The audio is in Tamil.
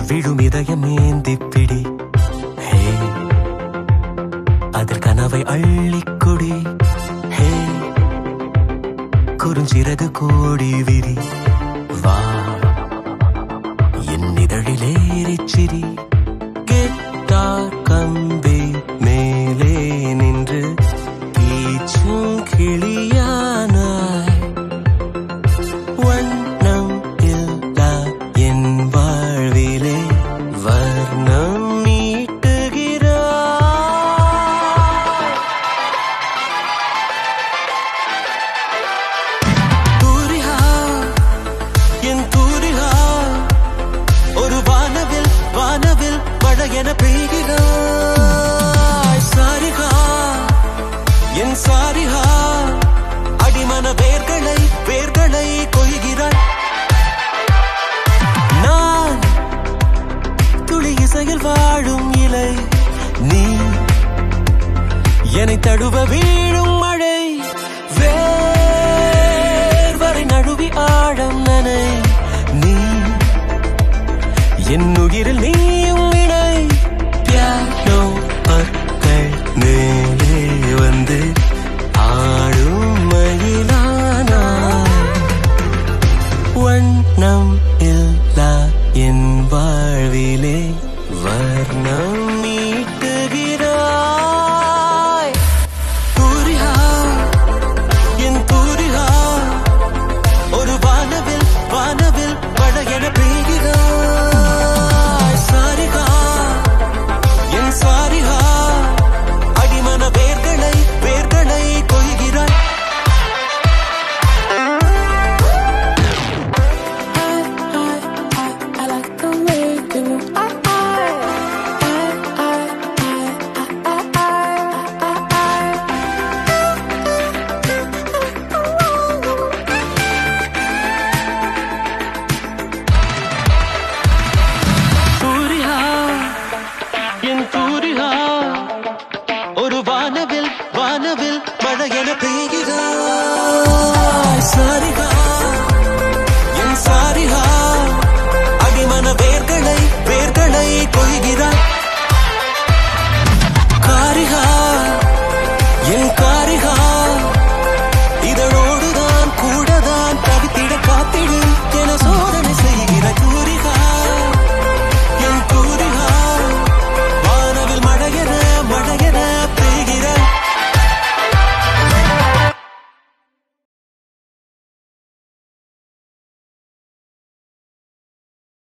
விழும் இதயம் ஏந்திப்பிடி. ஹே அதில் கனவை அள்ளிக்குடி. ஹே குறுஞ்சிறகு கோடி விரி. வா என் இதழிலேறிச்சிரி. கெட்டார் கம்பி மேலே நின்று கீச்சும் கிளியானாய். வண்ணம் இல்லா என் வாழ்விலே வர்ணம் மீட்டுகிறாய். தூரிகா என் தூரிகா ஒரு வானவில் வானவில் மழை என பெய்கிறாய். சாரிகா என் சாரிகா அடிமன வேர்களை வேர்களை கொய்கிறாய். நான் துளி இசையில் வாழும் இலை. நீ என்னை தழுவ வீழும் மழை. வேர்வரை நழுவி ஆழம் நனை. நீ என் உயிரில் நீயும் இணை. பியானோ பற்கள் மேலே வந்து ஆடும் மயிலானாய். வண்ணம் இல்லா என் வாழ்விலே வர்ணம் மீட்டுகிறாய்.